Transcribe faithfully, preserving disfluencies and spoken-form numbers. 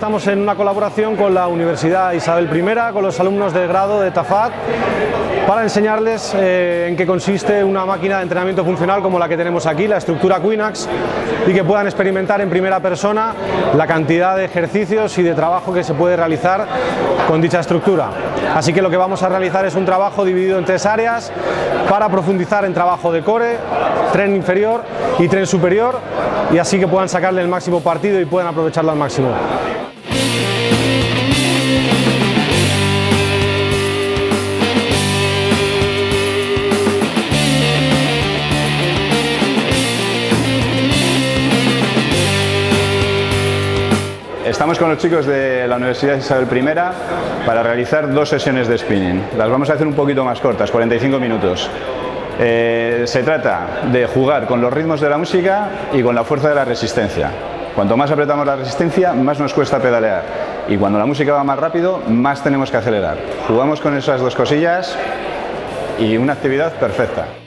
estamos en una colaboración con la Universidad Isabel primera, con los alumnos del grado de Tafat, para enseñarles eh, en qué consiste una máquina de entrenamiento funcional como la que tenemos aquí, la estructura Quinax, y que puedan experimentar en primera persona la cantidad de ejercicios y de trabajo que se puede realizar con dicha estructura. Así que lo que vamos a realizar es un trabajo dividido en tres áreas para profundizar en trabajo de core, tren inferior y tren superior, y así que puedan sacarle el máximo partido y puedan aprovecharlo al máximo. Estamos con los chicos de la Universidad Isabel primera para realizar dos sesiones de spinning. Las vamos a hacer un poquito más cortas, cuarenta y cinco minutos. Eh, se trata de jugar con los ritmos de la música y con la fuerza de la resistencia. Cuanto más apretamos la resistencia, más nos cuesta pedalear. Y cuando la música va más rápido, más tenemos que acelerar. Jugamos con esas dos cosillas y una actividad perfecta.